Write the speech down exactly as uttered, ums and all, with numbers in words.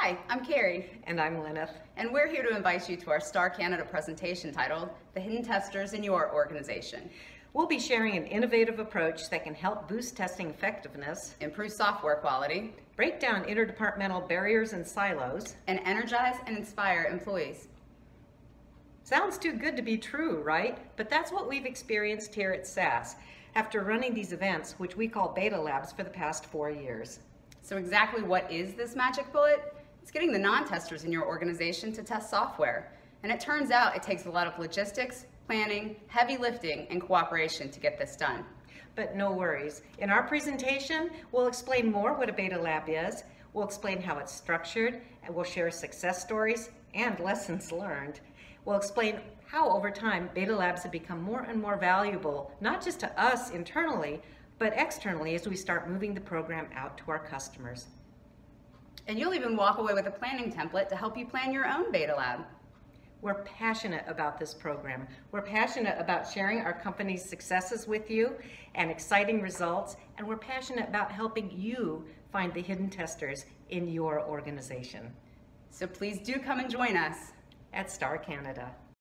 Hi, I'm Carrie. And I'm Lynneth. And we're here to invite you to our STARCANADA presentation titled, The Hidden Testers in Your Organization. We'll be sharing an innovative approach that can help boost testing effectiveness, improve software quality, break down interdepartmental barriers and silos, and energize and inspire employees. Sounds too good to be true, right? But that's what we've experienced here at S A S after running these events, which we call beta labs, for the past four years. So exactly what is this magic bullet? It's getting the non-testers in your organization to test software. And it turns out it takes a lot of logistics, planning, heavy lifting, and cooperation to get this done. But no worries. In our presentation, we'll explain more what a beta lab is, we'll explain how it's structured, and we'll share success stories and lessons learned. We'll explain how over time beta labs have become more and more valuable, not just to us internally, but externally as we start moving the program out to our customers. And you'll even walk away with a planning template to help you plan your own beta lab. We're passionate about this program. We're passionate about sharing our company's successes with you and exciting results, and we're passionate about helping you find the hidden testers in your organization. So please do come and join us at STARCANADA.